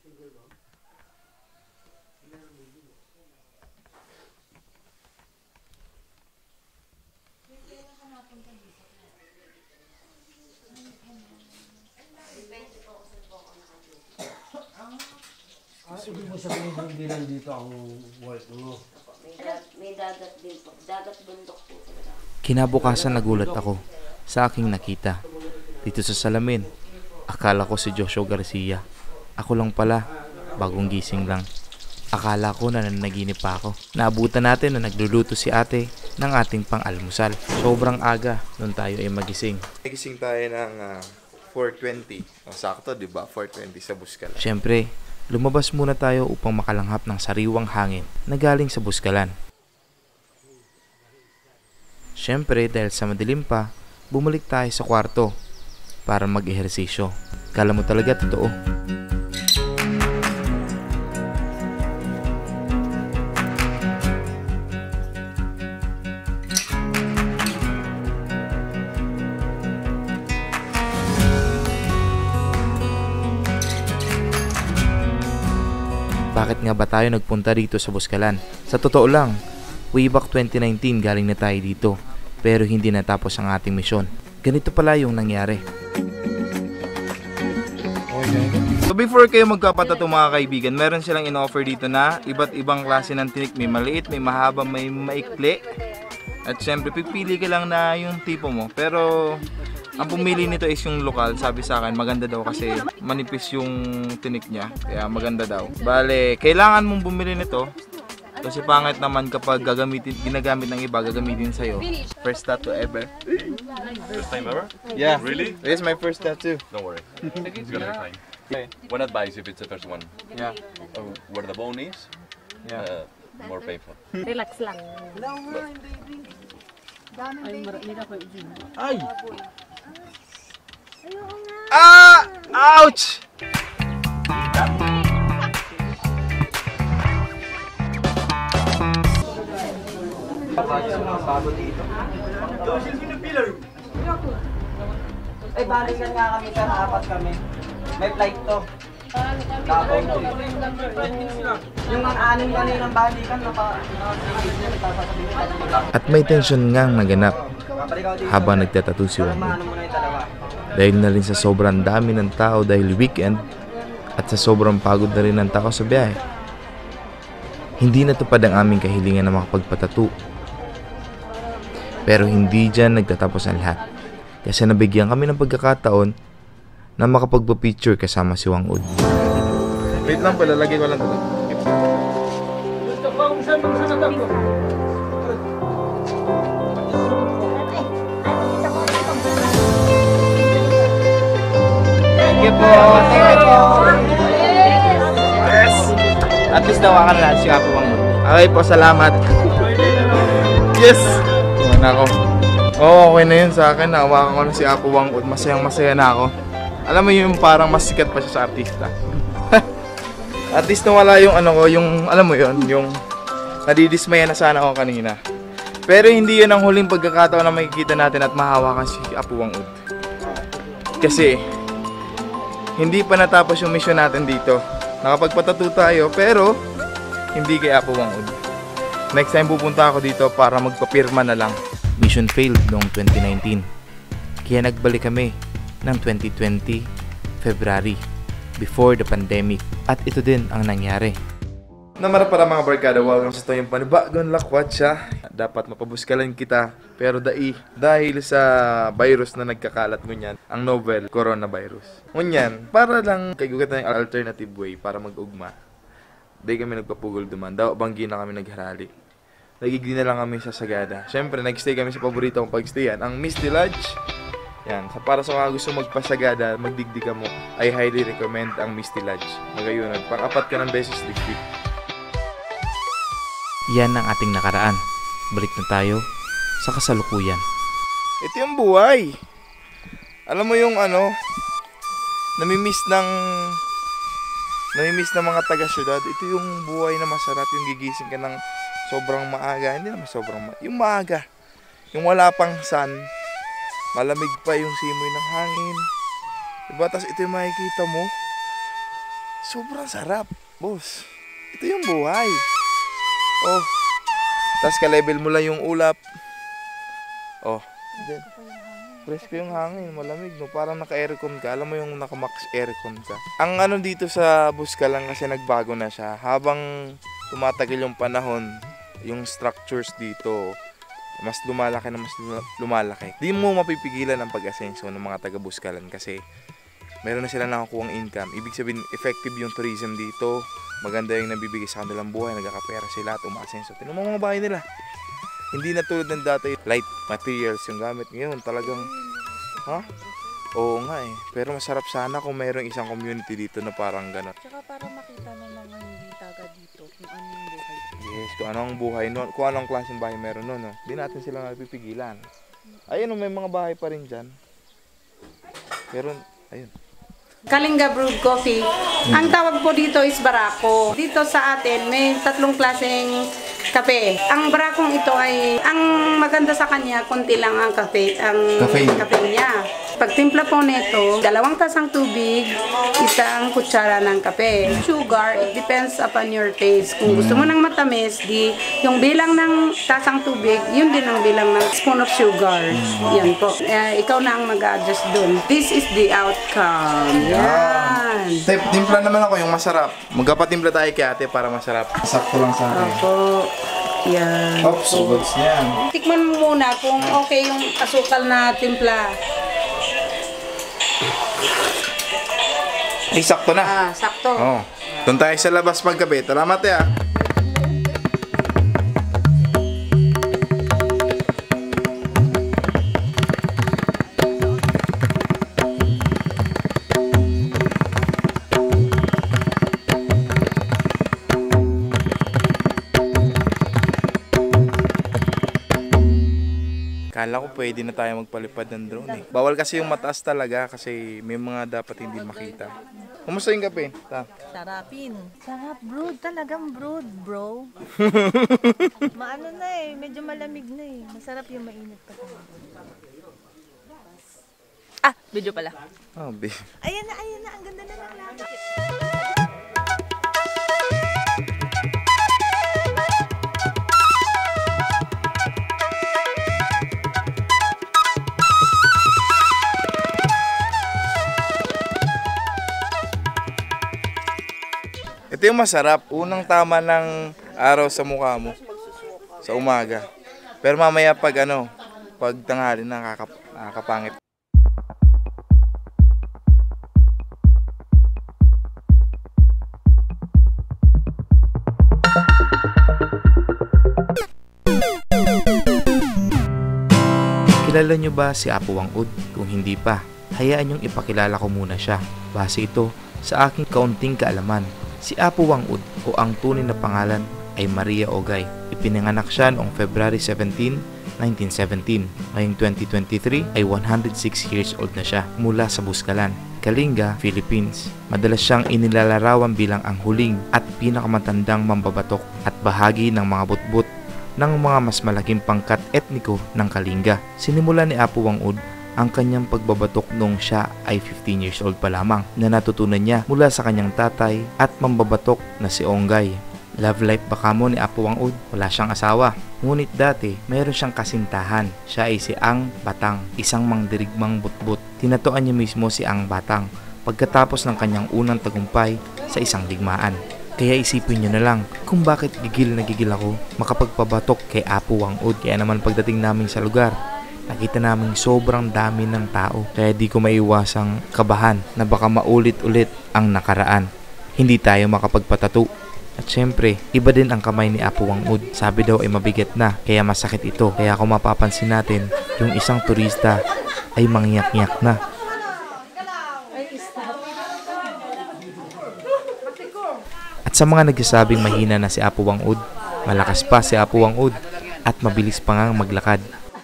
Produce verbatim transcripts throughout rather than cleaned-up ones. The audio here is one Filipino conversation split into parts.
Ibig mo sabihin hindi lang dito ang work mo. May dagat din po. Dagat bundok po. Kinabukasan nagulat ako sa aking nakita dito sa salamin. Akala ko si Joshua Garcia. Ako lang pala, bagong gising lang. Akala ko na nanaginip pa ako. Naabutan natin na nagluluto si ate ng ating pang-almusal. Sobrang aga nung tayo ay magising. Nagising tayo ng uh, four twenty. Oh, sakto, di ba? four twenty sa Buskalan. Siyempre, lumabas muna tayo upang makalanghap ng sariwang hangin na galing sa Buskalan. Siyempre, dahil sa madilim pa, bumalik tayo sa kwarto para mag-ehersisyo. Kala mo talaga totoo. Bakit nga ba tayo nagpunta dito sa Buskalan? Sa totoo lang, way back twenty nineteen galing na tayo dito, pero hindi natapos ang ating misyon. Ganito pala yung nangyari. So before kayo magkapatato mga kaibigan, meron silang in-offer dito na iba't ibang klase ng tinik. May maliit, may mahaba, may maikli. At syempre, pipili ka lang na yung tipo mo. Pero ang pumili nito is yung lokal. Sabi sa akin, maganda daw kasi manipis yung tinik niya. Kaya maganda daw. Bale, kailangan mong bumili nito. Kasi pangit naman kapag gagamitin, ginagamit ng iba, gagamitin sa'yo. First tattoo ever. First time ever? Yeah. Really? This is my first tattoo. Don't worry. It's gonna be fine. One advice if it's the first one. Yeah. Uh, where the bone is, Yeah. uh, more painful. Relax lang. Ay! Ah! Ouch! Ay, balikan nga kami sa apat kami. May flight to. Tapos, yung ang anim kaninang balikan, naka... At may tensyon ngang naganap habang nagtatattoo si Wangwood. Dahil na rin sa sobrang dami ng tao dahil weekend at sa sobrang pagod na rin ng tao sa biyahe. Hindi natupad ang aming kahilingan na makapagpatattoo. Pero hindi dyan nagtatapos ang lahat. Kasi nabigyan kami ng pagkakataon na makapagpa-picture kasama si Wangwood. Wait lang pala, lagay ko lang ito. Thank you po! Thank you po! Yes! At least nawakan lahat si Apo Wangwood. Okay po, salamat. Yes! Tuwan ako. Oo, okay na yun sa akin. Nahawakan ko na si Apo Wangwood. Masayang masaya na ako. Alam mo yung parang mas sikat pa siya sa artista. At least nawala yung ano ko, yung alam mo yun, yung nadidismaya na sana ako kanina. Pero hindi yun ang huling pagkakataon na makikita natin at mahawakan si Apo Wangwood. Kasi hindi pa natapos yung mission natin dito. Nakapagpatattoo tayo pero hindi kay Apo Wangwood. Next time pupunta ako dito para magpapirma na lang. Mission failed noong twenty nineteen. Kaya nagbalik kami ng twenty twenty, February, before the pandemic. At ito din ang nangyari. Namara para mga barkada, welcome sa itong panibagong lakwatsa. Dapat mapabuskalan kita, pero dai, dahil sa virus na nagkakalat ngunyan, ang novel coronavirus. Ngunyan, para lang kaygugatan ng alternative way para mag-ugma. Dahil kami nagpapugol duman, daw banggi na kami nagharali. Nagigdi na lang kami sa Sagada. Siyempre, nag-stay kami sa paborito kong pag-stayan, ang Misty Lodge. Yan, sa para sa mga gusto magpasagada, magdigdi ka mo, I highly recommend ang Misty Lodge. Magayunan, pang-apat ka ng beses digdi. Yan ang ating nakaraan. Balik na tayo sa kasalukuyan. Ito yung buhay. Alam mo yung ano, namimiss ng, namimiss ng mga taga-syudad. Ito yung buhay na masarap, yung gigising ka ng sobrang maaga. Hindi naman sobrang maaga, yung maaga. Yung wala pang sun. Malamig pa yung simoy ng hangin. Diba? Tapos ito yung makikita mo. Sobrang sarap, boss. Ito yung buhay. Oh. Tapos ka-level mo lang yung ulap. Oh. Then, presko yung hangin, malamig, no? Parang naka-aircon ka. Alam mo yung naka-max aircon ka. Ang ano dito sa Buscalan kasi nagbago na siya. Habang tumatagal yung panahon, yung structures dito, mas lumalaki na mas lumalaki. Di mo mapipigilan ang pag-asenso ng mga taga Buscalan kasi meron na sila nakakuhang income. Ibig sabihin, effective yung tourism dito. Maganda yung nabibigay sa kanilang buhay. Nagkakapera sila at umaasenso. Tingnan mo mga bahay nila. Hindi na tulad ng dati, light materials yung gamit. Ngayon talagang, ha? Oo nga eh. Pero masarap sana kung mayroong isang community dito na parang gano'n. Tsaka para makita ng mga hindi taga dito kung ano yung buhay. Yes, kung anong buhay nun, kung anong klaseng bahay meron nun, no? Di natin sila napipigilan. Ayun, may mga bahay pa rin dyan. Pero, ayun. Kalinga Brewed Coffee. Ang tawag po dito is barako. Dito sa atin, may tatlong klaseng kape. Ang barakong ito ay, ang maganda sa kanya, konti lang ang kape, ang Cafe. kape niya. Pagtimpla po nito, dalawang tasang tubig, isang kutsara ng kape. Sugar, it depends upon your taste. Kung gusto mo ng matamis, di yung bilang ng tasang tubig, yun din ang bilang ng spoon of sugar. Yan po. Eh, ikaw na ang mag-adjust dun. This is the outcome. Yan. Tip, timpla naman ako yung masarap. Magkapatimpla tayo kay ate para masarap. Sakto lang sa akin. Opo. Yan. Oops, goods niyan. Tikman mo muna kung okay yung asukal na timpla. Ay, sakto na. Ah, sakto. Oh. Doon tayo sa labas paggabi. Salamat eh ah. Kala ko pwede na tayo magpalipad ng drone eh. Bawal kasi yung mataas talaga kasi may mga dapat hindi makita. Kumusta yung kape? Ta. Sarapin. Sarap, brood. Talagang brood, bro. Maano na eh. Medyo malamig na eh. Masarap yung mainit pa. Ah, video pala. Oh, be. Ayan na, ayan na. Ang ganda na ng langit. Ito yung masarap. Unang tama ng araw sa mukha mo. Sa umaga. Pero mamaya pag ano, pag tanghali nakakap nakakapangit. Kilala nyo ba si Apo Wang Ud? Kung hindi pa, hayaan nyong ipakilala ko muna siya. Base ito sa aking kaunting kaalaman. Si Apo Wang Ud o ang tunay na pangalan ay Maria Ogay. Ipinanganak siya noong February seventeenth, nineteen seventeen. Ngayong twenty twenty-three ay one hundred six years old na siya mula sa Buscalan, Kalinga, Philippines. Madalas siyang inilalarawan bilang ang huling at pinakamatandang mambabatok at bahagi ng mga butbut ng mga mas malaking pangkat etniko ng Kalinga. Sinimula ni Apo Wang Ud ang kanyang pagbabatok nung siya ay fifteen years old pa lamang na natutunan niya mula sa kanyang tatay at mambabatok na si Ongay. Love life baka mo ni Apo Wang Ud, wala siyang asawa. Ngunit dati, mayroon siyang kasintahan. Siya ay si Ang Batang, isang mangdirigmang butbut. Tinatuan niya mismo si Ang Batang pagkatapos ng kanyang unang tagumpay sa isang digmaan. Kaya isipin nyo na lang kung bakit gigil na gigil ako makapagpabatok kay Apo Wang Ud. Kaya naman pagdating namin sa lugar, nakita namin sobrang dami ng tao. Kaya di ko maiwasang kabahan na baka maulit-ulit ang nakaraan. Hindi tayo makapagpatato. At syempre, iba din ang kamay ni Apo Wang Ud. Sabi daw ay mabigat na, kaya masakit ito. Kaya kung mapapansin natin, yung isang turista ay mangyak-ngyak na. At sa mga nagsasabing mahina na si Apo Wang Ud, malakas pa si Apo Wang Ud at mabilis pa ngang maglakad.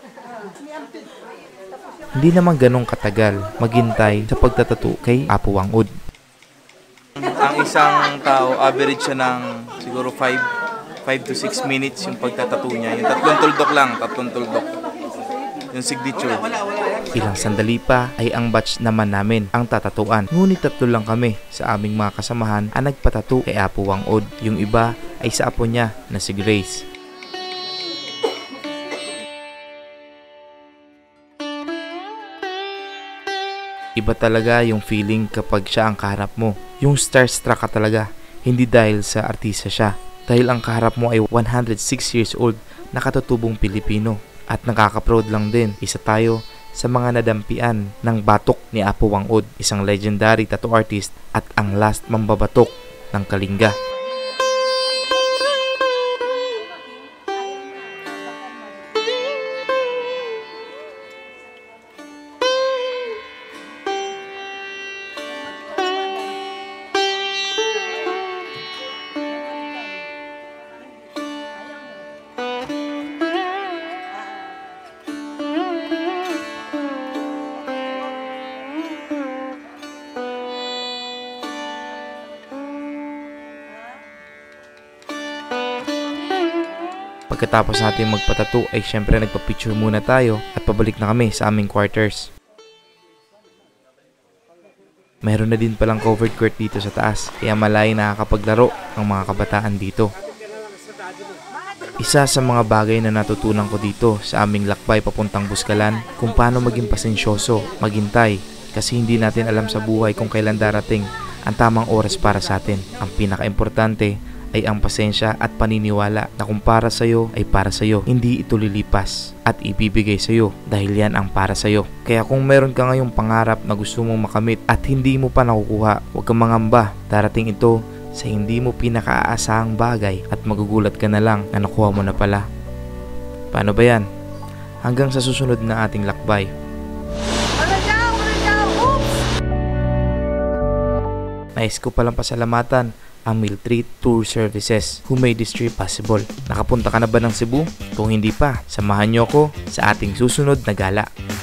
Hindi naman ganong katagal maghintay sa pagtatato kay Apo Wang Ud. Ang isang tao, average siya ng siguro five to six minutes yung pagtatato niya. Yung tatlong tuldok lang, tatlong tuldok. yung signature. Ilang sandali pa ay ang batch naman namin ang tatatuan. Ngunit tatlo lang kami sa aming mga kasamahan ang nagpatatu kay Apo Wang Od. Yung iba ay sa apo niya na si Grace. Iba talaga yung feeling kapag siya ang kaharap mo. Yung starstruck ka talaga. Hindi dahil sa artista siya. Dahil ang kaharap mo ay one hundred six years old na katutubong Pilipino. At nakaka-proud lang din, isa tayo sa mga nadampian ng batok ni Apo Wang Od, isang legendary tattoo artist at ang last mambabatok ng Kalinga. Pagkatapos natin magpatato ay syempre nagpa-picture muna tayo at pabalik na kami sa aming quarters. Meron na din palang covered court dito sa taas kaya malay nakakapaglaro ang mga kabataan dito. Isa sa mga bagay na natutunan ko dito sa aming lakbay papuntang Buskalan kung paano maging pasensyoso, maghintay kasi hindi natin alam sa buhay kung kailan darating ang tamang oras para sa atin. Ang pinaka-importante ay ang pasensya at paniniwala na kung para sa'yo ay para sa'yo. Hindi ito lilipas at ibibigay sa'yo dahil yan ang para sa'yo. Kaya kung meron ka ngayong pangarap na gusto mong makamit at hindi mo pa nakukuha, huwag kang mangamba. Darating ito sa hindi mo pinakaaasahang bagay at magugulat ka na lang na nakuha mo na pala. Paano ba yan? Hanggang sa susunod na ating lakbay. Nais ko palang pasalamatan ang Miltree Tour Services who made this trip possible. Nakapunta ka na ba ng Cebu? Kung hindi pa, samahan niyo ako sa ating susunod na gala.